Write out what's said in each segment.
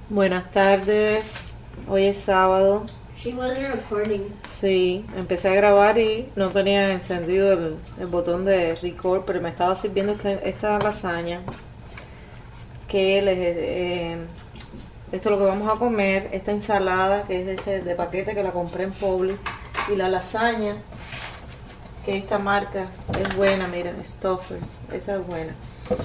Buenas tardes, hoy es sábado. She wasn't recording. Sí, empecé a grabar y no tenía encendido el botón de record, pero me estaba sirviendo esta lasaña que esto es lo que vamos a comer, esta ensalada que es de paquete que la compré en Publix, y la lasaña que esta marca es buena, miren, Stouffer's, esa es buena.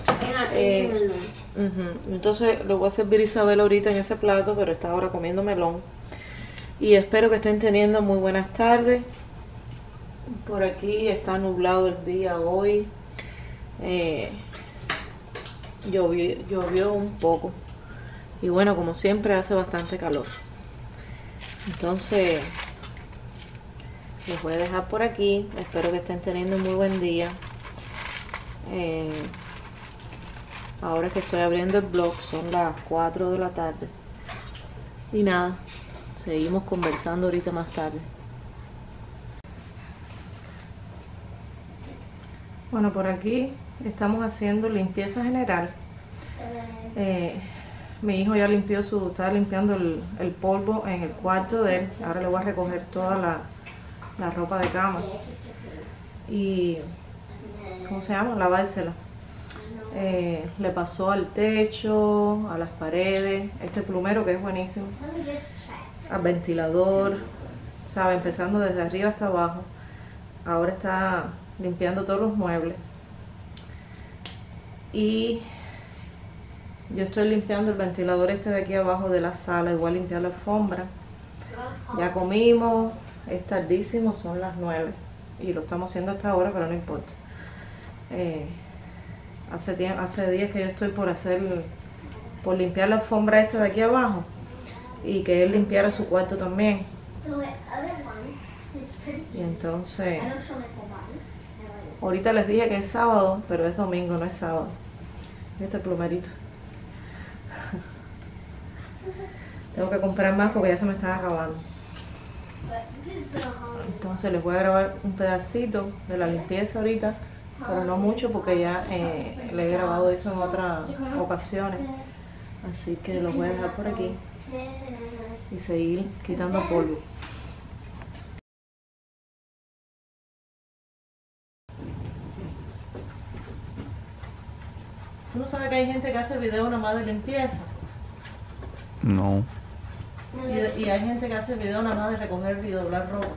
Entonces lo voy a servir a Isabel ahorita en ese plato, pero está ahora comiendo melón. Y espero que estén teniendo muy buenas tardes. Por aquí está nublado el día hoy. Llovió un poco. Y bueno, como siempre hace bastante calor. Entonces los voy a dejar por aquí. Espero que estén teniendo un muy buen día. Ahora que estoy abriendo el blog son las 4 de la tarde. Y nada, seguimos conversando ahorita más tarde. Bueno, por aquí estamos haciendo limpieza general. Mi hijo ya estaba limpiando el polvo en el cuarto de él. Ahora le voy a recoger toda la ropa de cama y, ¿cómo se llama? Lavársela. Le pasó al techo, a las paredes, este plumero que es buenísimo, al ventilador, sabe, empezando desde arriba hasta abajo. Ahora está limpiando todos los muebles y yo estoy limpiando el ventilador este de aquí abajo de la sala. Igual limpiar la alfombra. Ya comimos, es tardísimo, son las 9 y lo estamos haciendo hasta ahora, pero no importa. Hace días que yo estoy por limpiar la alfombra esta de aquí abajo y que él limpiara su cuarto también. Y entonces, ahorita les dije que es sábado, pero es domingo, no es sábado. Este plumerito. Tengo que comprar más porque ya se me están acabando. Entonces les voy a grabar un pedacito de la limpieza ahorita, pero no mucho porque ya le he grabado eso en otras ocasiones. Así que los voy a dejar por aquí y seguir quitando polvo. ¿Tú no sabes que hay gente que hace video nada más de limpieza? No. Y hay gente que hace video nada más de recoger y doblar ropa.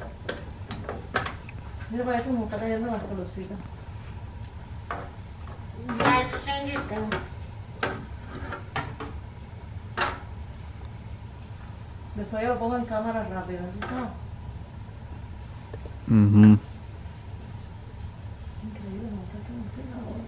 Mira, parece que me está cayendo las pelucitas. That's Stranger Things. Después yo lo pongo en cámara rápido, ¿sí sabes? Mhm. Increíble, no sé qué me estoy ahora.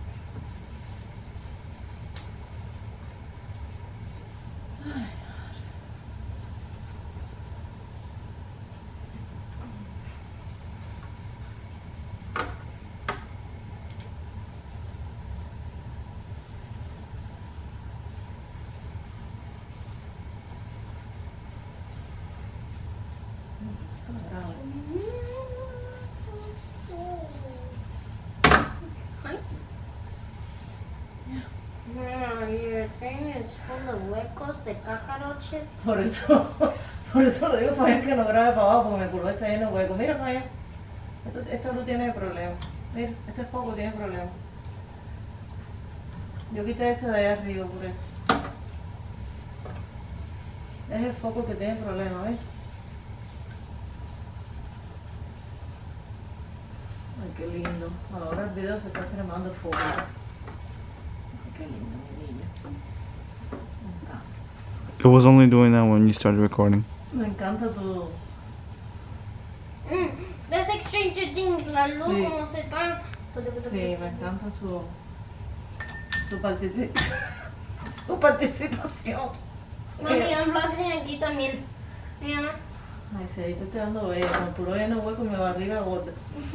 No, your thing is full of huecos de cockroaches. Por eso le digo a Fabián que no grabe para abajo porque mi pulvo está lleno de huecos. Mira, Fabián, esta luz tiene problemas. Mira, este foco tiene problemas. Yo quité este de allá arriba por eso. Es el foco que tiene problemas, ¿ves? Ay, qué lindo. Ahora el video se está cremando el foco. Ay, qué lindo, mi niño. Me encanta. It was only doing that when you started recording. Me encanta tu... That's like Stranger Things, la luz Sí. como se está. Sí, me encanta su participación. Mami, I'm vlogging aquí también. Mira. Ay, sí, ahí te estoy dando bella, con el puro lleno de hueco y mi barriga gorda.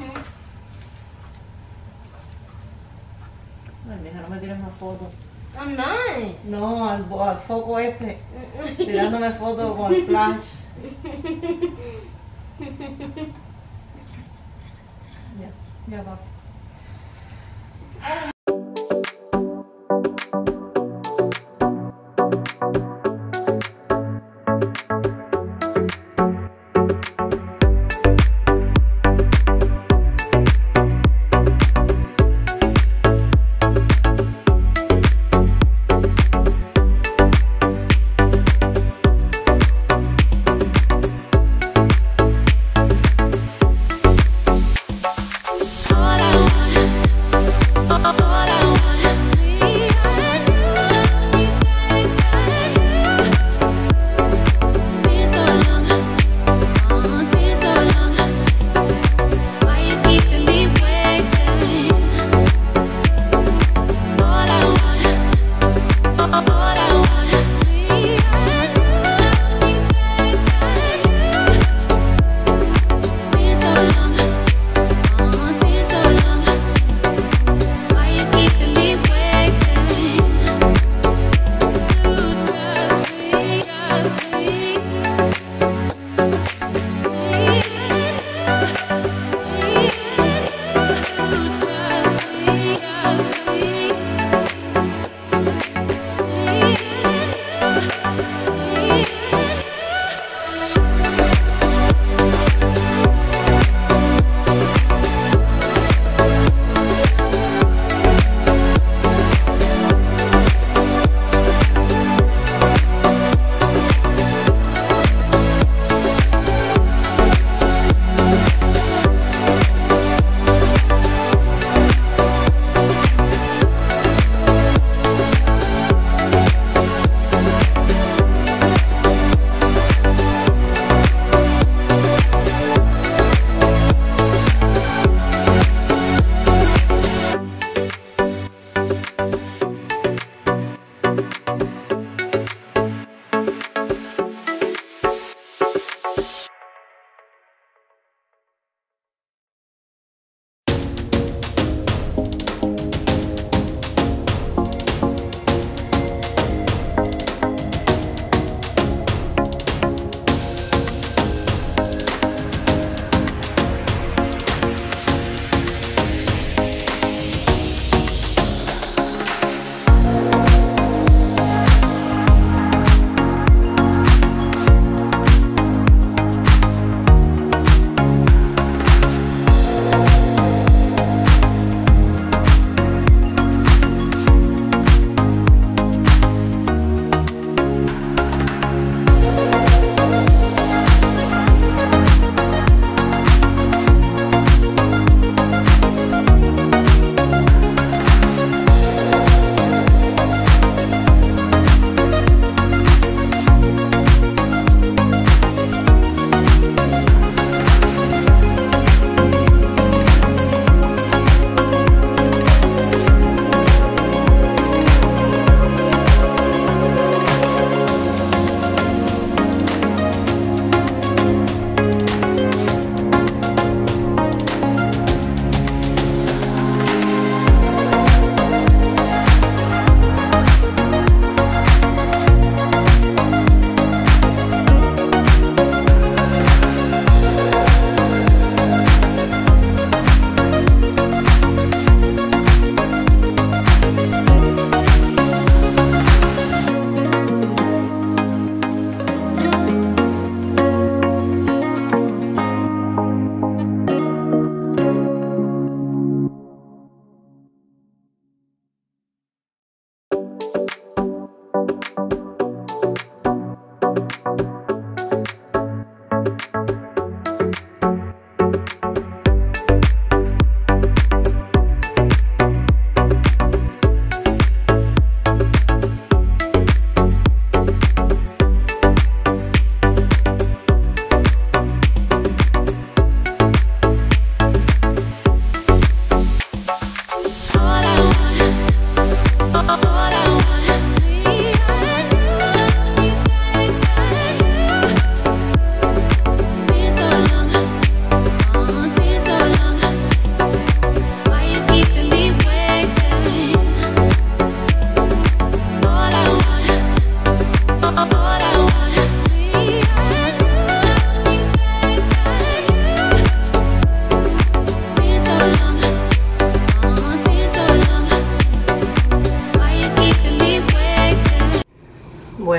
Ay, mija, no me tires más fotos. I'm not. No, al foco este, tirándome fotos con el flash. Ya va.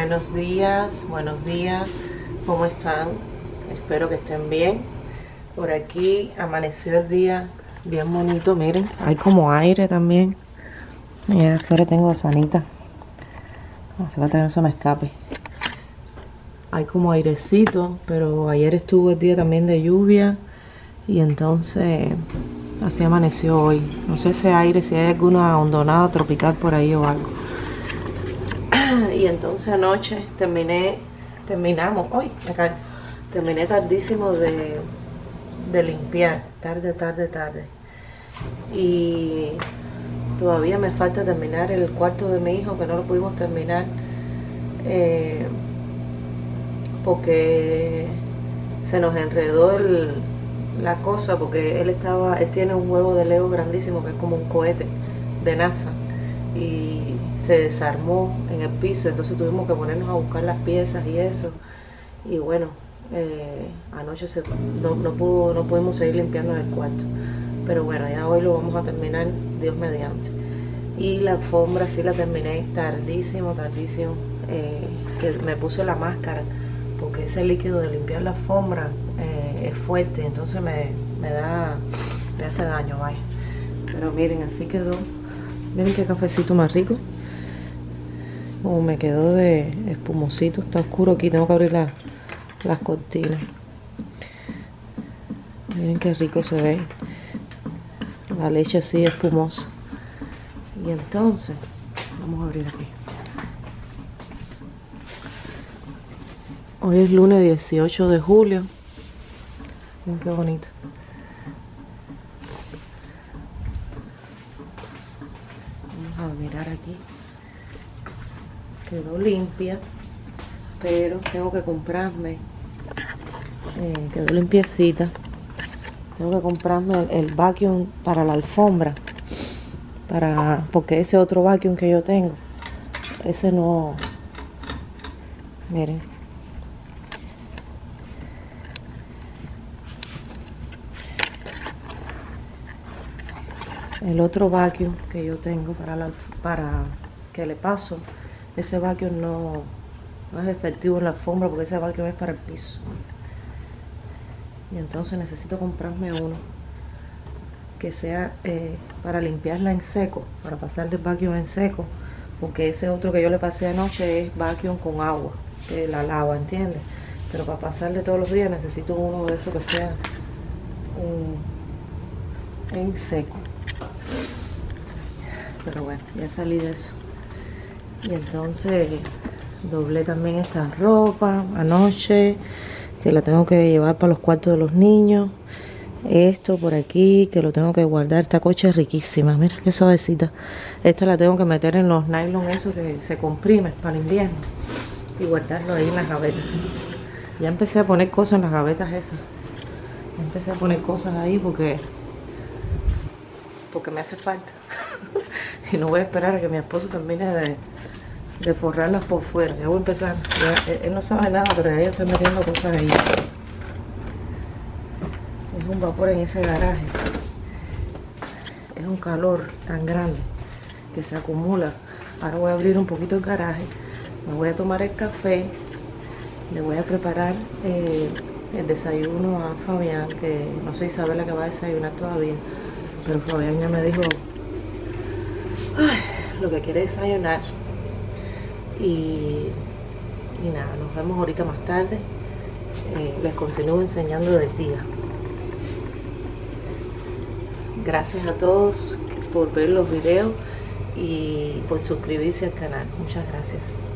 Buenos días, ¿cómo están? Espero que estén bien. Por aquí amaneció el día bien bonito, miren, hay como aire también. Y afuera tengo a Sanita, hace falta que no se me escape. Hay como airecito, pero ayer estuvo el día también de lluvia y entonces así amaneció hoy. No sé ese aire, si hay alguna hondonada tropical por ahí o algo. Y entonces anoche terminé tardísimo de limpiar, tarde. Y todavía me falta terminar el cuarto de mi hijo, que no lo pudimos terminar porque se nos enredó la cosa, porque él tiene un huevo de Lego grandísimo que es como un cohete de NASA y se desarmó en el piso, entonces tuvimos que ponernos a buscar las piezas y eso, y bueno, anoche no pudimos seguir limpiando en el cuarto, pero bueno, ya hoy lo vamos a terminar, Dios mediante. Y la alfombra sí la terminé tardísimo, que me puse la máscara porque ese líquido de limpiar la alfombra es fuerte, entonces me hace daño, vaya. Pero miren, así quedó. Miren qué cafecito más rico. Como me quedó de espumosito, está oscuro aquí, tengo que abrir las cortinas. Miren qué rico se ve. La leche así espumosa. Y entonces, vamos a abrir aquí. Hoy es lunes 18 de julio. Miren qué bonito. Vamos a mirar aquí. Quedó limpia, pero tengo que comprarme, quedó limpiecita. Tengo que comprarme el vacuum para la alfombra, porque ese otro vacuum que yo tengo, ese no, miren. El otro vacuum que yo tengo para que le paso, ese vacuum no es efectivo en la alfombra, porque ese vacuum es para el piso. Y entonces necesito comprarme uno que sea para limpiarla en seco, para pasarle el vacuum en seco, porque ese otro que yo le pasé anoche es vacuum con agua, que la lava, ¿entiendes? Pero para pasarle todos los días necesito uno de esos que sea en seco. Pero bueno, ya salí de eso. Y entonces doblé también esta ropa anoche, que la tengo que llevar para los cuartos de los niños. Esto por aquí, que lo tengo que guardar. Esta cocha es riquísima, mira qué suavecita. Esta la tengo que meter en los nylon esos que se comprimen para el invierno y guardarlo ahí en las gavetas. Ya empecé a poner cosas en las gavetas esas. Empecé a poner cosas ahí porque me hace falta. Y no voy a esperar a que mi esposo termine de forrarlas por fuera. Ya voy a empezar. Él no sabe nada, pero ya yo estoy metiendo cosas ahí. Es un vapor en ese garaje. Es un calor tan grande que se acumula. Ahora voy a abrir un poquito el garaje. Me voy a tomar el café. Le voy a preparar el desayuno a Fabián, que no soy Isabela que va a desayunar todavía. Pero Fabián ya me dijo lo que quiere desayunar. Y nada, nos vemos ahorita más tarde. Les continúo enseñando del día. Gracias a todos por ver los videos y por suscribirse al canal. Muchas gracias.